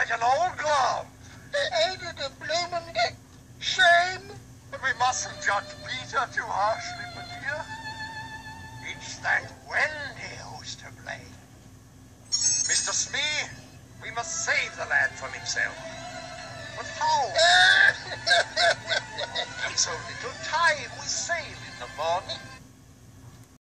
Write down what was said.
like an old glove. Ain't it a bloomin' shame? But we mustn't judge Peter too harshly, my dear. It's that Wendy who's to blame. Mr. Smee, we must save the lad from himself.